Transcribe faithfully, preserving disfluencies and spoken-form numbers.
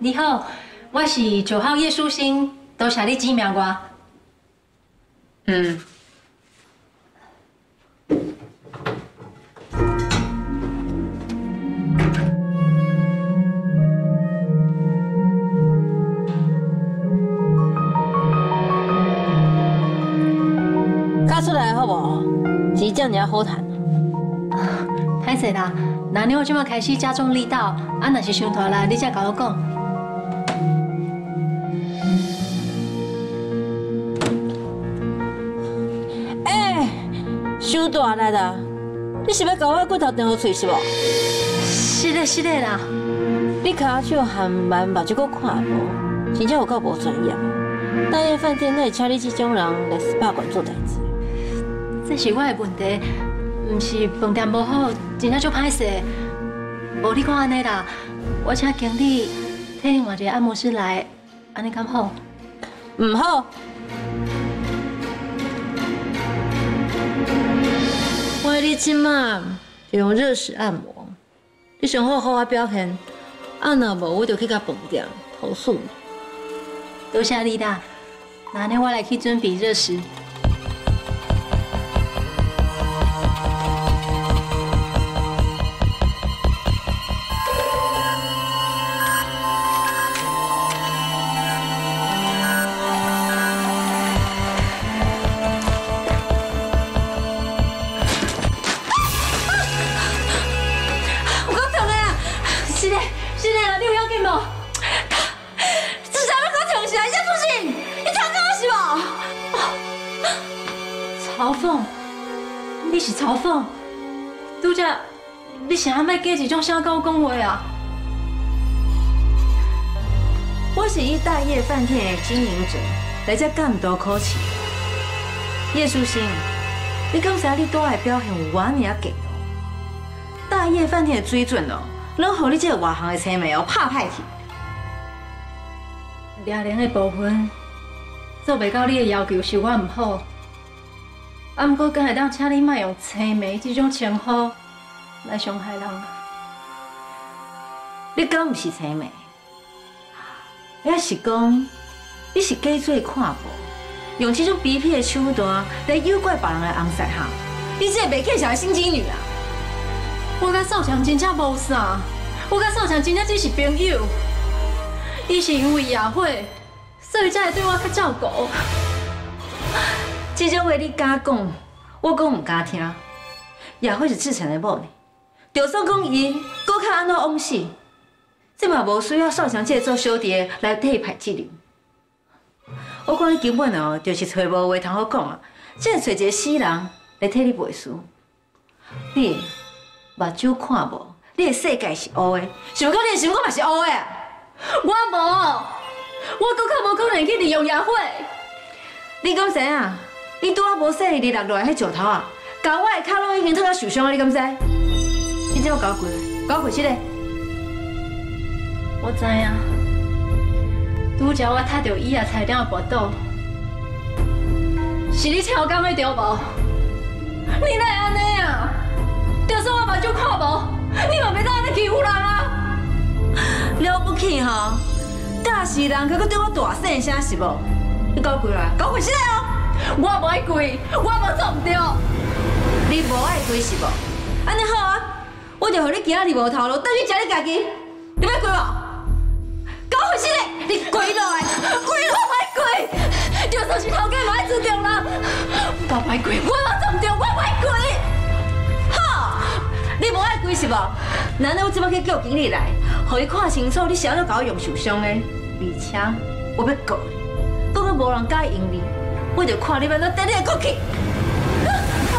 你好，我是九号叶淑欣，多谢你指名我。 嗯。 加出来好无？钱这尔好赚。 歹势啦，那你我即马开始加重力道，啊，若是伤大啦，你才甲我讲。 哎，伤大力啦！你是要甲我骨头断好喙是无？ 是的，是的啦。 你骹手含慢，目睭阁看无，真正有够无专业。大业饭店哪会请你这种人来 S P A 馆做代志？ 这是我的问题，唔是饭店无好，真正足歹势。无你看安尼啦，我请经理替另外一个按摩师来，安尼敢好？ 唔好。我你即马就用热式按摩，你想好好啊表现，啊若无我就去甲饭店投诉你。 多谢你啦，那呢我来去准备热食。嘲讽，你是嘲讽？拄则你是阿卖假一种啥甲我讲话啊？ 我是以大业饭店的经营者来这监督考试。叶淑欣，你感觉你带的表现有偌尔低哦？大业饭店的水准哦，拢互你这个外行的青梅哦拍歹去。 掠人的部分做袂到你的要求是我唔好。 啊，不过敢会当请你莫用青梅这种称呼来伤害人。 你敢唔是青梅？还是讲你是假做看无，用这种卑鄙的手段来诱拐别人的红婿哈？你这个袂见小的心机女啊！ 我甲少强真正无啥，我甲少强真正只是朋友。伊是因为亚慧，所以才会对我较照顾。 这种话你敢讲，我讲唔敢听。亚慧是志成的某呢，就算讲伊搁较安怎枉死，这嘛无需要少强这做小弟来替排责任。我看你根本哦，就是找无话通好讲啊，只会找一个死人来替你背书。你目睭看无，你的世界是乌的，想讲你的想法嘛是乌的。 我无，我搁较无可能去利用亚慧。 你敢知影？ 你拄啊无说你落落来迄石头啊，甲我的脚拢已经烫到受伤啊！你敢知？你怎么搞鬼？搞鬼去嘞！ 我知影，拄则我踢到伊啊，差点跌倒，是你超工的对无？你哪会安尼啊？就算我目睭看无，你嘛袂当安尼欺负人啊！ 了不起吼！假死人，佮佮对我大声声是无？你搞鬼啦！搞鬼去嘞哦！ 我无爱跪，我无做唔对。 你无爱跪是无？安尼好啊，我就互你今仔日无头路，等你食你家己。你要跪无？搞回去嘞！你跪落来，跪落来跪！就算是头家嘛爱尊重人。 我无爱跪，我无做唔对，我无爱跪。 好，你无爱跪是无？难道我即摆去叫经理来，互伊看清楚你是安怎甲我用受伤的？而且我要告你，讲到无人敢用你。 我就看你要怎跟你的过去。